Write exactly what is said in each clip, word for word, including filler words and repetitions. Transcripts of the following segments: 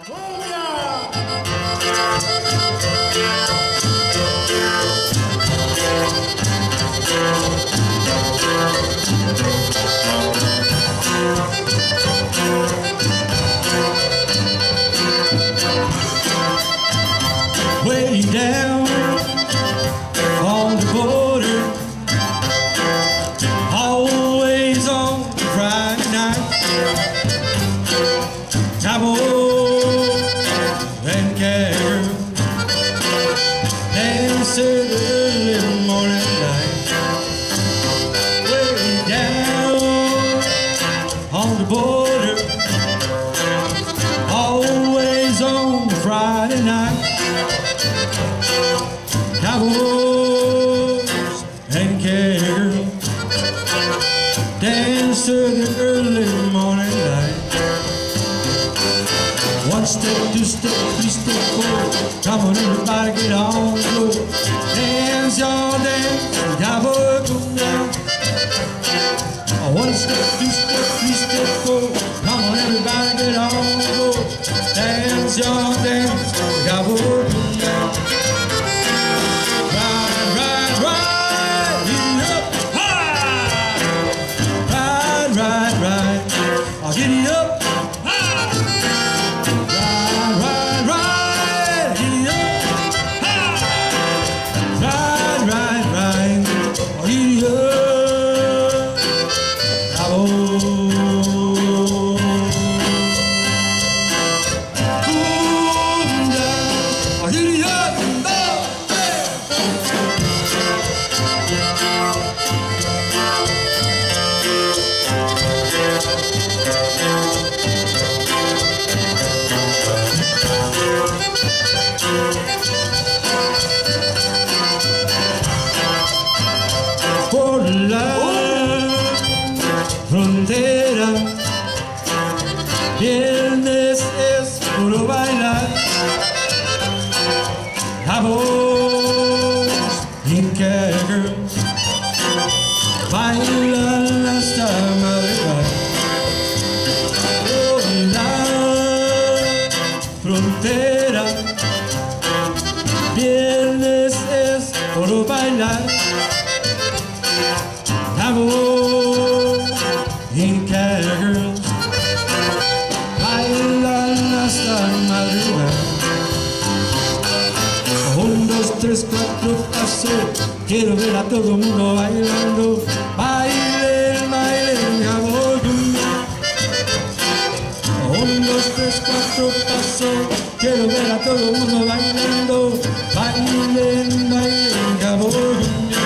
Way down on the border, always on Friday night, cowboy and cowgirl dance early in the morning light. Way down on the border, always on Friday night, cowboys and cowgirls dance to the early morning light. One step, two step, three step, four. Come on, everybody, get on the floor. Dance, y'all dance, cowboy, come down. One step, two step, three step, four. Come on, everybody, get on the floor. Dance, y'all dance, cowboy, come down. Giddy up, ha! Ride, ride, ride, giddy up, ha! Ride, ride, ride, giddy up, cowboy. Boom down, giddy up, oh, por la frontera, viernes es puro bailar, cowboys and cowgirls bailan hasta madrugar. Por la frontera, viernes es puro bailar, cowboys and cowgirls bailan hasta madrugar. Un, dos, tres, cuatro, paso. Quiero ver a todo el mundo bailando. Bailen, bailen, cowboy. Un, dos, tres, cuatro, paso. Quiero ver a todo el mundo bailando. Bailen, bailen, cowboy.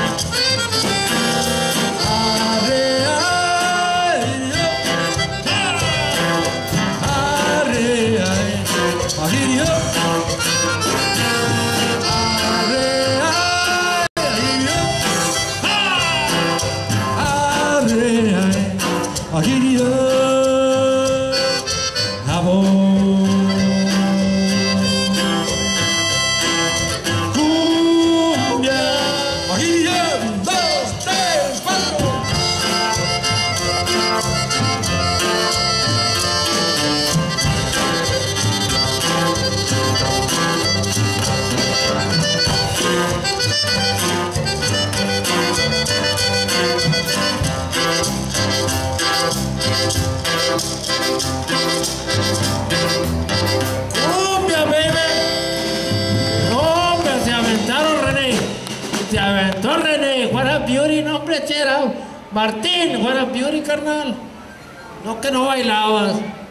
Giddy up, cowboy. Cumbia, giddy up, dos, tres, cuatro. ¡Cumbia, baby! ¡Hombre, se aventaron, René! Se aventó, René. What a beauty, no, hombre, chera. Martín, what a beauty, carnal. No, que no bailabas.